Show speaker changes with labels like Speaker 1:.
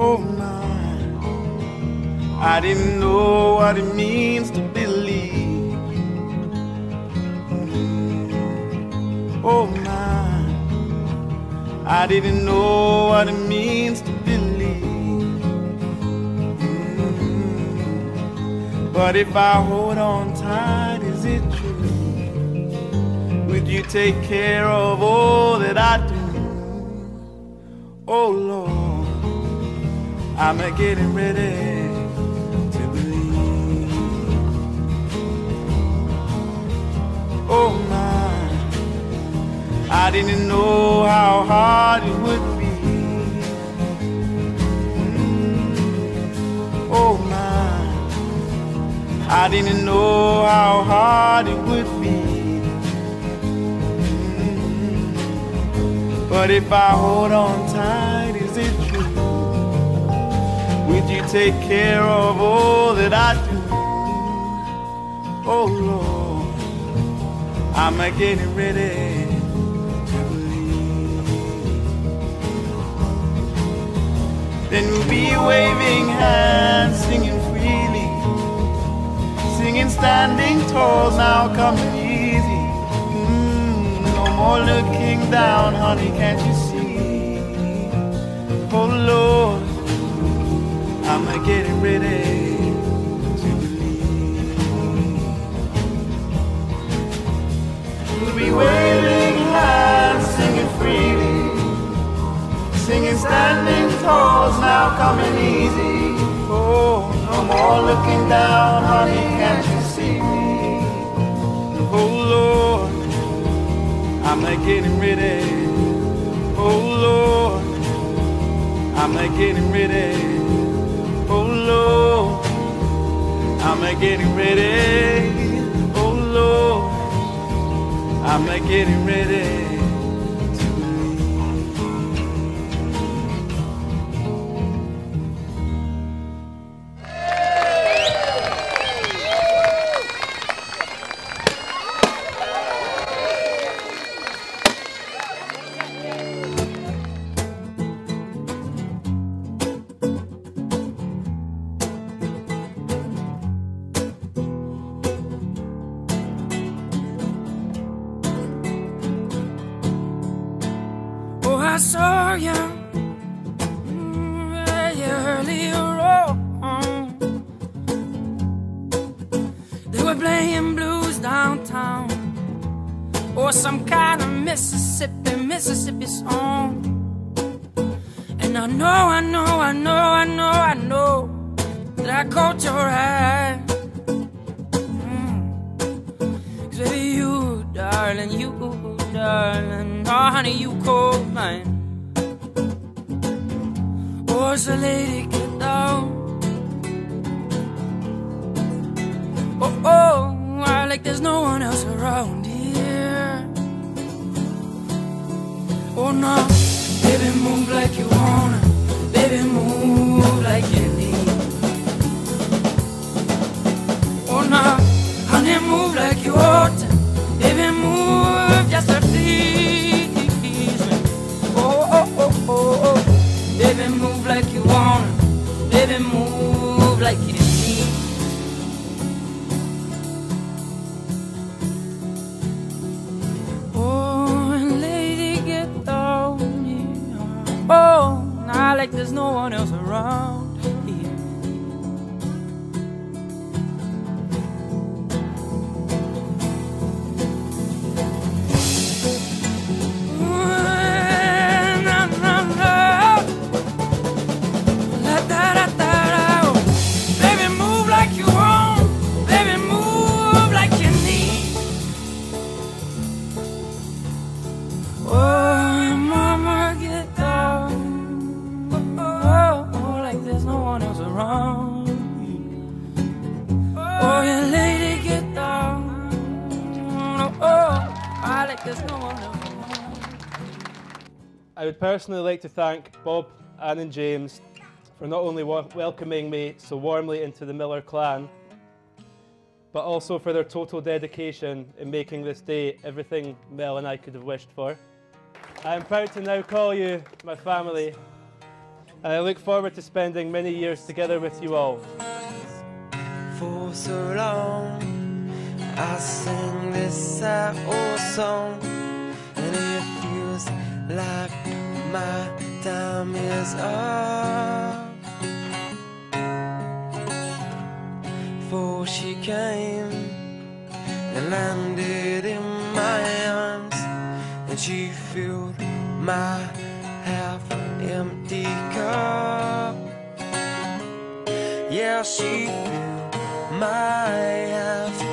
Speaker 1: Oh my, I didn't know what it means to believe. Oh my, I didn't know what it means to believe. But if I hold on tight, is it true? Would you take care of all that I do? Oh Lord, I'm getting ready to believe. Oh my, I didn't know how hard it would be. Oh my, I didn't know how hard it would be. But if I hold on tight, is it true? Would you take care of all that I do? Oh Lord, I'm getting ready to believe. Then we'll be waving hands, singing freely, singing standing tall, now coming easy. No more looking down, honey, can't you see? Oh Lord, I'm getting ready to believe. We'll be waving hands, singing freely, singing standing tall, now coming easy. Oh, no more looking down, honey, can't you see me? Oh Lord, I'm getting ready. Oh Lord, I'm getting ready. Oh Lord, I'm getting ready. Oh Lord, I'm getting ready.
Speaker 2: I saw you earlier on. They were playing blues downtown, or some kind of Mississippi song. And I know that I caught your eye. 'Cause baby, you, darling, oh honey, you caught mine. Oh, so lady, get down. Oh, like there's no one else around here. Oh no, baby, move like you wanna. Baby, move like you need. Oh no, honey, move like you ought to. Baby, move just a please me. Oh, baby, move like you wanna. Baby, move like you need. Oh, and lady, get down here. Oh, not like there's no one else around here.
Speaker 3: I would personally like to thank Bob, Ann and James for not only welcoming me so warmly into the Miller clan, but also for their total dedication in making this day everything Mel and I could have wished for. I am proud to now call you my family, And I look forward to spending many years together with you all.
Speaker 4: For so long I sing this sad old song, and it feels like my time is up. For she came and landed in my arms, and she filled my half-empty cup. Yeah, she filled my half